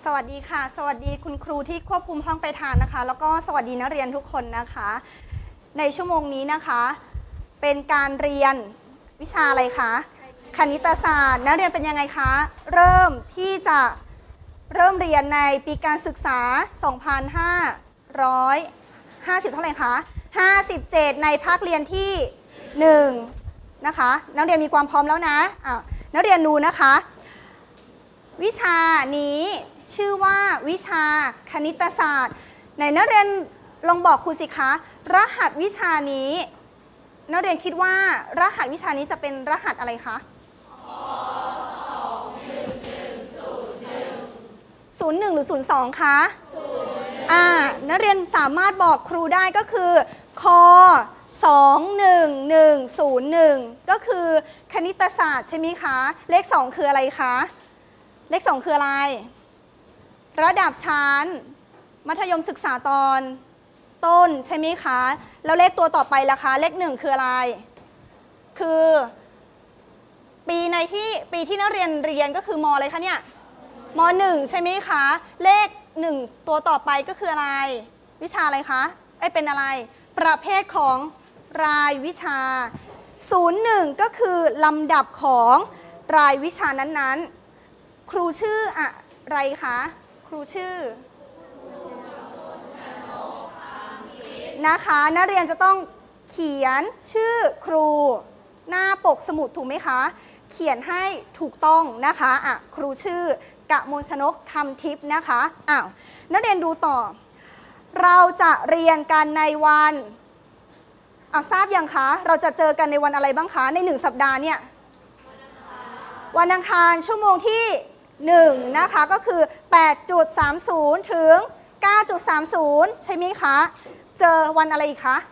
สวัสดีค่ะสวัสดีคุณครูที่ควบคุมห้องไปทานนะคะแล้วก็สวัสดีนักเรียนทุกคนนะคะในชั่วโมงนี้นะคะเป็นการเรียนวิชาอะไรคะคณิตศาสตร์นักเรียนเป็นยังไงคะเริ่มเรียนในปีการศึกษา 2550 เท่าไหร่คะ57ในภาคเรียนที่1นะคะนักเรียนมีความพร้อมแล้วนะนักเรียนดูนะคะวิชานี้ชื่อว่าวิชาคณิตศาสตร์ไหนนักเรียนลองบอกครูสิคะรหัสวิชานี้นักเรียนคิดว่ารหัสวิชานี้จะเป็นรหัสอะไรคะ01หรือ02คะนักเรียนสามารถบอกครูได้ก็คือค21101ก็คือคณิตศาสตร์ใช่ไหมคะเลข2คืออะไรคะเลข2คืออะไรระดับชั้นมัธยมศึกษาตอนต้นใช่ไหมคะแล้วเลขตัวต่อไปล่ะคะเลข1คืออะไรคือปีที่นักเรียนก็คือมอะไรคะเนี่ยม1ใช่ไหมคะเลข1ตัวต่อไปก็คืออะไรวิชาอะไรคะเป็นอะไรประเภทของรายวิชา01ก็คือลำดับของรายวิชานั้นๆครูชื่ออะไรคะครูชื่อนะคะนักเรียนจะต้องเขียนชื่อครูหน้าปกสมุดถูกไหมคะเขียนให้ถูกต้องนะคะครูชื่อกมลชนกคำทิพย์นะคะนักเรียนดูต่อเราจะเรียนกันในวันทราบยังคะเราจะเจอกันในวันอะไรบ้างคะใน1สัปดาห์เนี่ยวันอังคารชั่วโมงที่1นะคะก็คือ 8.30 ถึง 9.30 ใช่ไหมคะเจอวันอะไรอีกคะ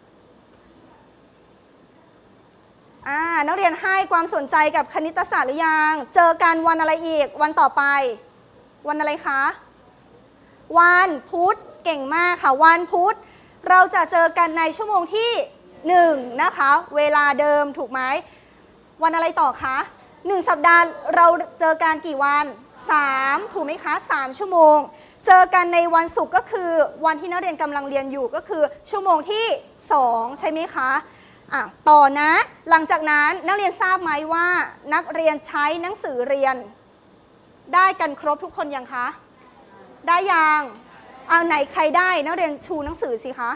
นักเรียนให้ความสนใจกับคณิตศาสตร์หรือยังเจอกันวันอะไรอีกวันต่อไปวันอะไรคะวันพุธเก่งมากค่ะวันพุธเราจะเจอกันในชั่วโมงที่1นะคะเวลาเดิมถูกไหมวันอะไรต่อคะ1สัปดาห์เราเจอกันกี่วัน3ถูกไหมคะ3ชั่วโมงเจอกันในวันศุกร์ก็คือวันที่นักเรียนกำลังเรียนอยู่ก็คือชั่วโมงที่2ใช่ไหมคะต่อนะหลังจากนั้นนักเรียนทราบไหมว่านักเรียนใช้หนังสือเรียนได้กันครบทุกคนยังคะได้ยังไหนใครได้นักเรียนชูหนังสือสิคะ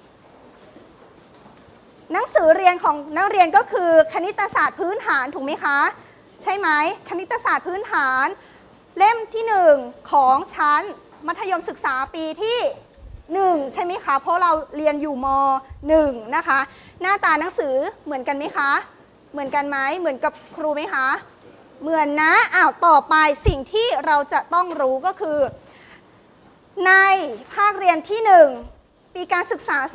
หนังสือเรียนของนักเรียนก็คือคณิตศาสตร์พื้นฐานถูกไหมคะใช่ไหมคณิตศาสตร์พื้นฐานเล่มที่1ของชั้นมัธยมศึกษาปีที่1ใช่ไหมคะเพราะเราเรียนอยู่ม1นะคะหน้าตาหนังสือเหมือนกันไหมคะเหมือนกันไหมเหมือนกับครูไหมคะเหมือนนะต่อไปสิ่งที่เราจะต้องรู้ก็คือในภาคเรียนที่1ปีการศึกษา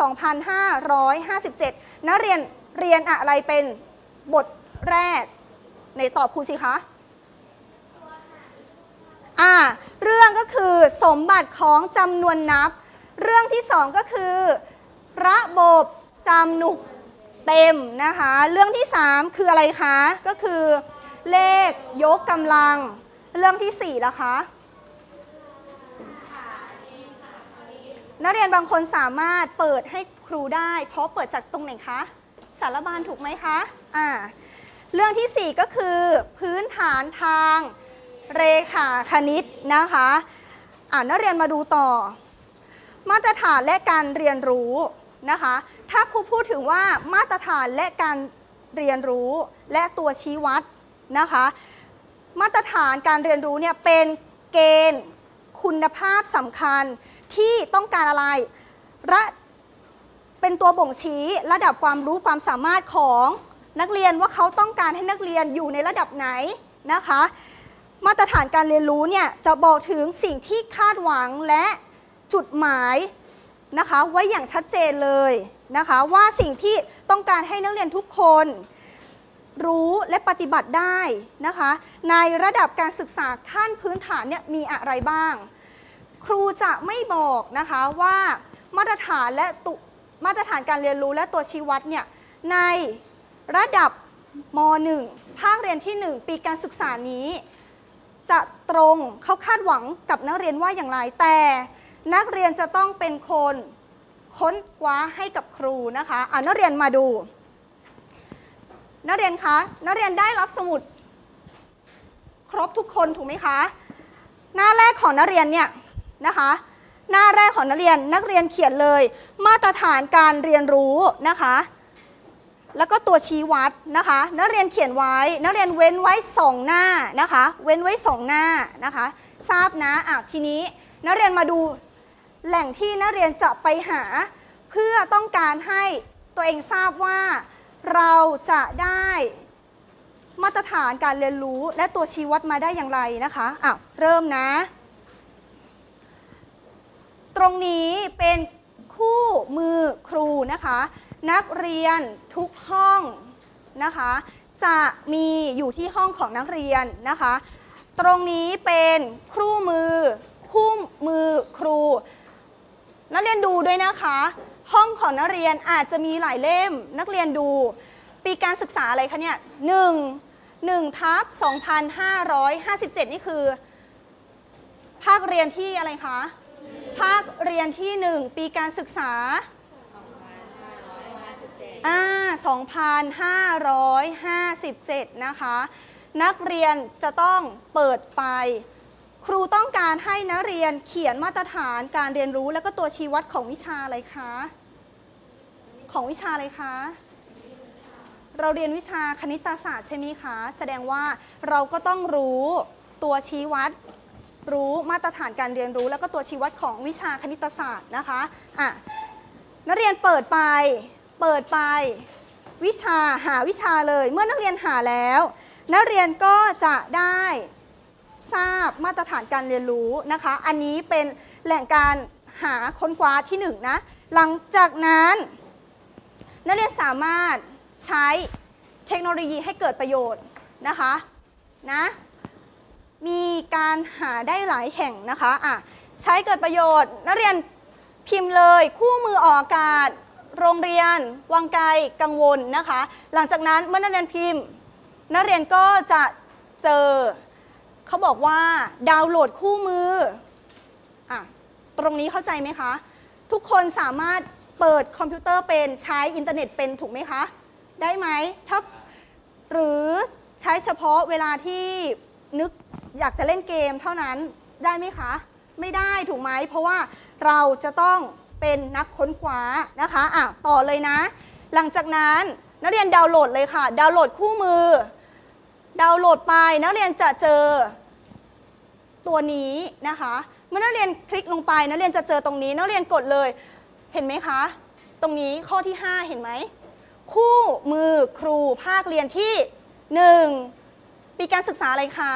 2557นักเรียนอะไรเป็นบทแรกในตอบครูสิคะเรื่องก็คือสมบัติของจำนวนนับเรื่องที่2ก็คือระบบจำนวนเต็มนะคะเรื่องที่3คืออะไรคะก็คือเลขยกกำลังเรื่องที่4ล่ะคะนักเรียนบางคนสามารถเปิดให้ครูได้เพราะเปิดจากตรงไหนคะสารบาลถูกไหมคะเรื่องที่4ก็คือพื้นฐานทางเรขาคณิตนะคะนักเรียนมาดูต่อมาตรฐานและการเรียนรู้นะคะถ้าครูพูดถึงว่ามาตรฐานและการเรียนรู้และตัวชี้วัดนะคะมาตรฐานการเรียนรู้เนี่ยเป็นเกณฑ์คุณภาพสำคัญที่ต้องการอะไรเป็นตัวบ่งชี้ระดับความรู้ความสามารถของนักเรียนว่าเขาต้องการให้นักเรียนอยู่ในระดับไหนนะคะมาตรฐานการเรียนรู้เนี่ยจะบอกถึงสิ่งที่คาดหวังและจุดหมายนะคะไว้อย่างชัดเจนเลยนะคะว่าสิ่งที่ต้องการให้นักเรียนทุกคนรู้และปฏิบัติได้นะคะในระดับการศึกษาขั้นพื้นฐานเนี่ยมีอะไรบ้างครูจะไม่บอกนะคะว่ามาตรฐานและมาตรฐานการเรียนรู้และตัวชี้วัดเนี่ยในระดับม.1 ภาคเรียนที่1ปีการศึกษานี้จะตตรงเขาคาดหวังกับนักเรียนว่าอย่างไรแต่นักเรียนจะต้องเป็นคนค้นคว้าให้กับครูนะคะนักเรียนมาดูนักเรียนคะนักเรียนได้รับสมุดครบทุกคนถูกไหมคะหน้าแรกของนักเรียนเนี่ยนะคะหน้าแรกของนักเรียนเขียนเลยมาตรฐานการเรียนรู้นะคะแล้วก็ตัวชี้วัดนะคะนักเรียนเขียนไว้นักเรียนเว้นไว้2หน้านะคะเว้นไว้2หน้านะคะทราบนะทีนี้นักเรียนมาดูแหล่งที่นักเรียนจะไปหาเพื่อต้องการให้ตัวเองทราบว่าเราจะได้มาตรฐานการเรียนรู้และตัวชี้วัดมาได้อย่างไรนะคะเริ่มนะตรงนี้เป็นคู่มือครูนะคะนักเรียนทุกห้องนะคะจะมีอยู่ที่ห้องของนักเรียนนะคะตรงนี้เป็นคู่มือครูนักเรียนดูด้วยนะคะห้องของนักเรียนอาจจะมีหลายเล่มนักเรียนดูปีการศึกษาอะไรคะเนี่ย1/2557นี่คือภาคเรียนที่อะไรคะภาคเรียนที่1ปีการศึกษา2557นะคะนักเรียนจะต้องเปิดไปครูต้องการให้นักเรียนเขียนมาตรฐานการเรียนรู้แล้วก็ตัวชี้วัดของวิชาอะไรคะของวิชาอะไรคะเราเรียนวิชาคณิตศาสตร์ใช่ไหมคะแสดงว่าเราก็ต้องรู้ตัวชี้วัดรู้มาตรฐานการเรียนรู้แล้วก็ตัวชี้วัดของวิชาคณิตศาสตร์นะคะนักเรียนเปิดไปหาวิชาเลยเมื่อนักเรียนหาแล้วนักเรียนก็จะได้ทราบมาตรฐานการเรียนรู้นะคะอันนี้เป็นแหล่งการหาค้นคว้าที่1นะหลังจากนั้นนักเรียนสามารถใช้เทคโนโลยีให้เกิดประโยชน์นะคะมีการหาได้หลายแห่งนะคะใช้เกิดประโยชน์นักเรียนพิมพ์เลยคู่มือออกอากาศโรงเรียนวังไกลกังวลนะคะหลังจากนั้นเมื่อนักเรียนพิมพ์นักเรียนก็จะเจอเขาบอกว่าดาวน์โหลดคู่มือตรงนี้เข้าใจไหมคะทุกคนสามารถเปิดคอมพิวเตอร์เป็นใช้อินเทอร์เน็ตเป็นถูกไหมคะได้ไหมหรือใช้เฉพาะเวลาที่นึกอยากจะเล่นเกมเท่านั้นได้ไหมคะไม่ได้ถูกไหมเพราะว่าเราจะต้องเป็นนักค้นคว้านะคะต่อเลยนะหลังจากนั้นนักเรียนดาวน์โหลดเลยค่ะดาวน์โหลดคู่มือดาวน์โหลดไปนักเรียนจะเจอตัวนี้นะคะเมื่อนักเรียนคลิกลงไปนักเรียนจะเจอตรงนี้นักเรียนกดเลยเห็นไหมคะตรงนี้ข้อที่5เห็นไหมคู่มือครูภาคเรียนที่1ปีการศึกษาอะไรคะ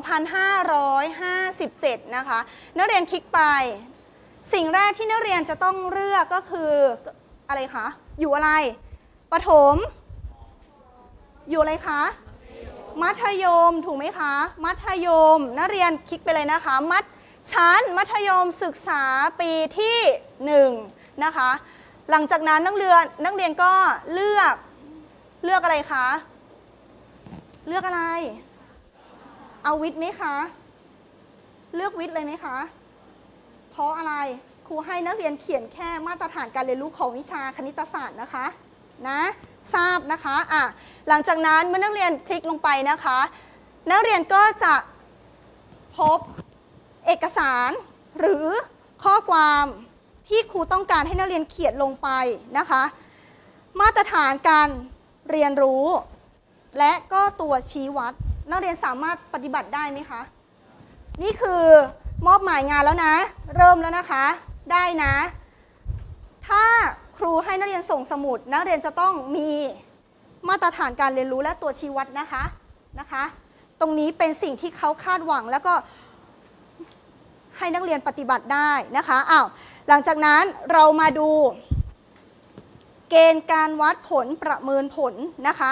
2557นะคะนักเรียนคลิกไปสิ่งแรกที่นักเรียนจะต้องเลือกก็คืออะไรคะอยู่อะไรประถมอยู่อะไรคะมัธยมถูกไหมคะมัธยมนักเรียนคลิกไปเลยนะคะชั้นมัธยมศึกษาปีที่1นะคะหลังจากนั้นนักเรียนก็เลือกอะไรคะเลือกอะไรเอาวิทย์ไหมคะเลือกวิทย์เลยไหมคะเพราะอะไรครูให้นักเรียนเขียนแค่มาตรฐานการเรียนรู้ของวิชาคณิตศาสตร์นะคะทราบนะคะหลังจากนั้นเมื่อนักเรียนคลิกลงไปนะคะนักเรียนก็จะพบเอกสารหรือข้อความที่ครูต้องการให้นักเรียนเขียนลงไปนะคะมาตรฐานการเรียนรู้และก็ตัวชี้วัดนักเรียนสามารถปฏิบัติได้ไหมคะนี่คือมอบหมายงานแล้วนะเริ่มแล้วนะคะได้นะถ้าครูให้นักเรียนส่งสมุดนักเรียนจะต้องมีมาตรฐานการเรียนรู้และตัวชี้วัดนะคะตรงนี้เป็นสิ่งที่เขาคาดหวังแล้วก็ให้นักเรียนปฏิบัติได้นะคะหลังจากนั้นเรามาดูเกณฑ์การวัดผลประเมินผลนะคะ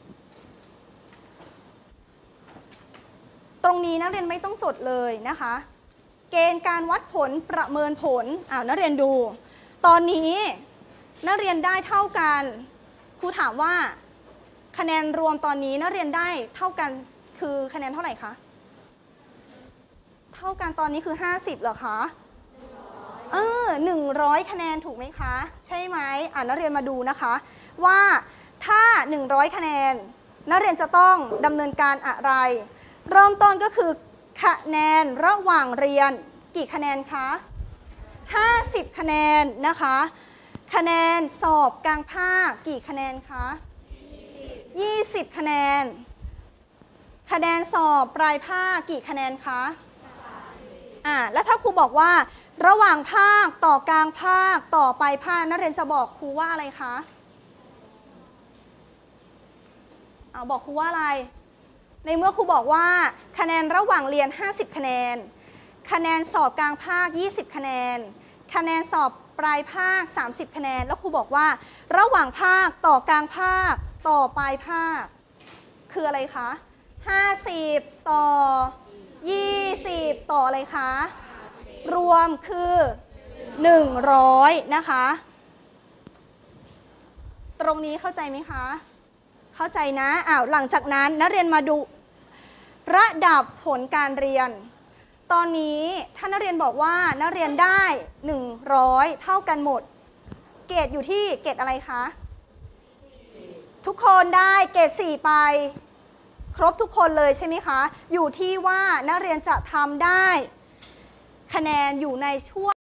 ตรงนี้นักเรียนไม่ต้องจดเลยนะคะเกณฑ์การวัดผลประเมินผลนักเรียนดูตอนนี้นักเรียนได้เท่ากันครูถามว่าคะแนนรวมตอนนี้นักเรียนได้เท่ากันคือคะแนนเท่าไหร่คะท่ากันตอนนี้คือ50เหรอคะ100คะแนนถูกไหมคะใช่ไหมนักเรียนมาดูนะคะว่าถ้า100คะแนนนักเรียนจะต้องดำเนินการอะไรเริ่มต้นก็คือคะแนนระหว่างเรียนกี่คะแนนคะ50คะแนนนะคะคะแนนสอบกลางภาคกี่คะแนนคะ20คะแนนคะแนนสอบปลายภาคกี่คะแนนคะแล้วถ้าครูบอกว่าระหว่างภาคต่อกลางภาคต่อปลายภาคนักเรียนจะบอกครูว่าอะไรคะบอกครูว่าอะไรในเมื่อครูบอกว่าคะแนนระหว่างเรียน50คะแนนคะแนนสอบกลางภาค20คะแนนคะแนนสอบปลายภาค30คะแนนแล้วครูบอกว่าระหว่างภาคต่อกลางภาคต่อปลายภาคคืออะไรคะ50ต่อ20ต่ออะไรคะรวมคือ100นะคะตรงนี้เข้าใจไหมคะเข้าใจนะหลังจากนั้นนักเรียนมาดูระดับผลการเรียนตอนนี้ถ้านักเรียนบอกว่านักเรียนได้100เท่ากันหมดเกรดอยู่ที่เกรดอะไรคะทุกคนได้เกรด4ไปครบทุกคนเลยใช่ไหมคะอยู่ที่ว่านักเรียนจะทำได้คะแนนอยู่ในช่วง